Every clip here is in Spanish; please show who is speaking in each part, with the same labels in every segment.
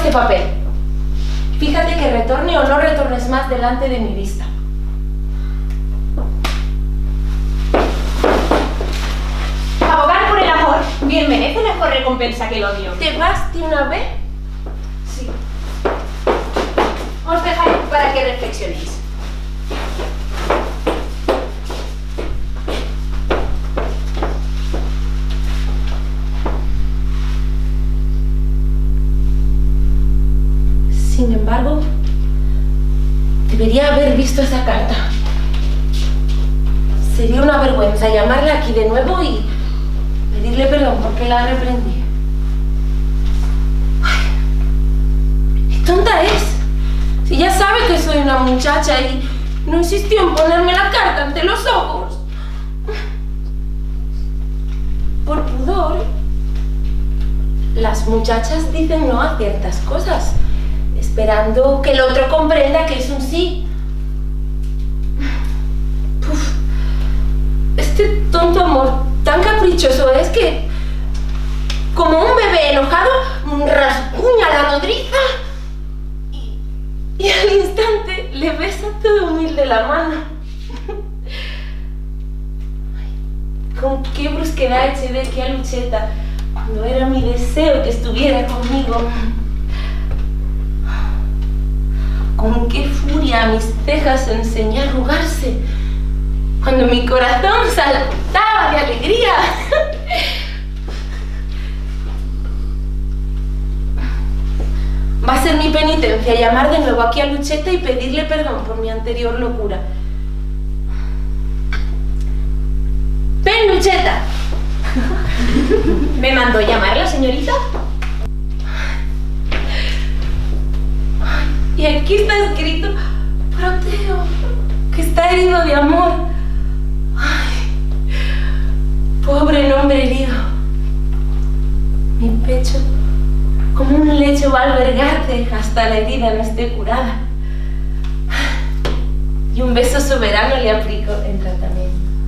Speaker 1: este papel. Fíjate que retorne o no retornes más delante de mi vista.
Speaker 2: Abogar por el amor bien merece mejor recompensa que el odio.
Speaker 1: ¿Te vas de una vez?
Speaker 2: Sí. Os dejaré para que reflexionéis.
Speaker 1: Sin embargo, debería haber visto esa carta. Sería una vergüenza llamarla aquí de nuevo y pedirle perdón porque la reprendí. Ay, ¡qué tonta es! Si ya sabe que soy una muchacha y no insistió en ponerme la carta ante los ojos. Por pudor, las muchachas dicen no a ciertas cosas, esperando que el otro comprenda que es un sí. Uf, este tonto amor tan caprichoso es que, como un bebé enojado, rasguña la nodriza y al instante le besa todo humilde la mano. Ay, con qué brusquedad eché de aquí a Lucheta cuando era mi deseo que estuviera conmigo. Con qué furia mis cejas enseñé a arrugarse cuando mi corazón saltaba de alegría. Va a ser mi penitencia llamar de nuevo aquí a Lucheta y pedirle perdón por mi anterior locura. ¡Ven, Lucheta!
Speaker 2: ¿Me mandó llamar la señorita?
Speaker 1: Y aquí está escrito Proteo, que está herido de amor. Ay, pobre nombre herido. Mi pecho, como un lecho, va a albergarte hasta la herida no esté curada. Y un beso soberano le aplico en tratamiento.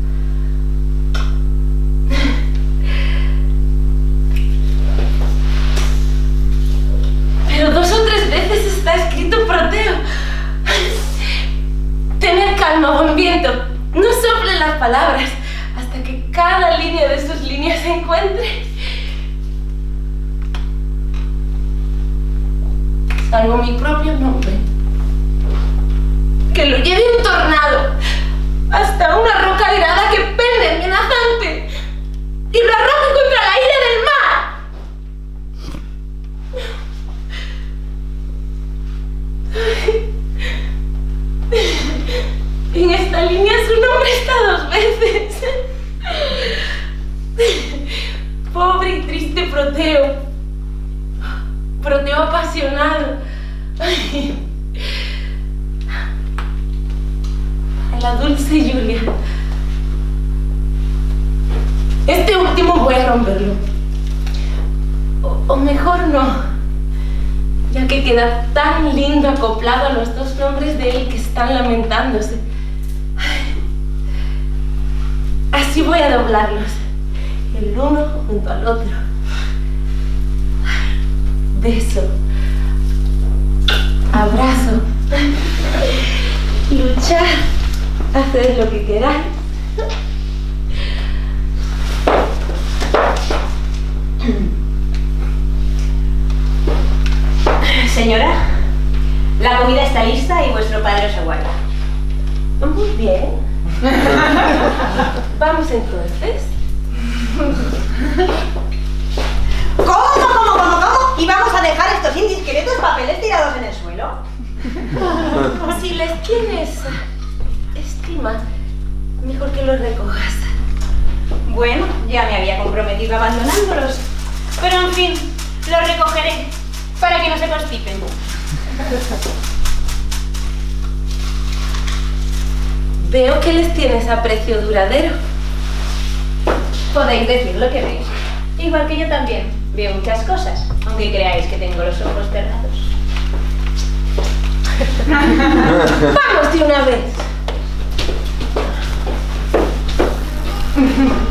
Speaker 1: Pero 2 o 3 veces está escrito Proteo. Tened calma, buen viento. No sople las palabras hasta que cada línea de sus líneas se encuentre. Salvo mi propio nombre. Que lo lleve un tornado hasta una roca airada que pende amenazante y lo arroje contra la ira del mar. En esta línea su nombre está 2 veces. Pobre y triste Proteo. Proteo apasionado. A la dulce Julia. Este último voy a romperlo. O mejor no, ya que queda tan lindo acoplado a los 2 nombres de él que están lamentándose. Así voy a doblarlos, el uno junto al otro. Beso, abrazo, luchar, haced lo que queráis.
Speaker 2: Señora, la comida está lista y vuestro padre os aguarda.
Speaker 1: Muy bien. Vamos entonces.
Speaker 2: ¿Cómo? ¿Y vamos a dejar estos indiscretos papeles tirados en el suelo?
Speaker 1: Si les tienes estima, mejor que los recojas.
Speaker 2: Bueno, ya me había comprometido abandonándolos. Pero en fin, los recogeré para que no se constipen.
Speaker 1: Veo que les tienes aprecio duradero.
Speaker 2: Podéis decir lo que veis. Igual que yo también. Veo muchas cosas, aunque creáis que tengo los ojos cerrados.
Speaker 1: ¡Vamos de una vez!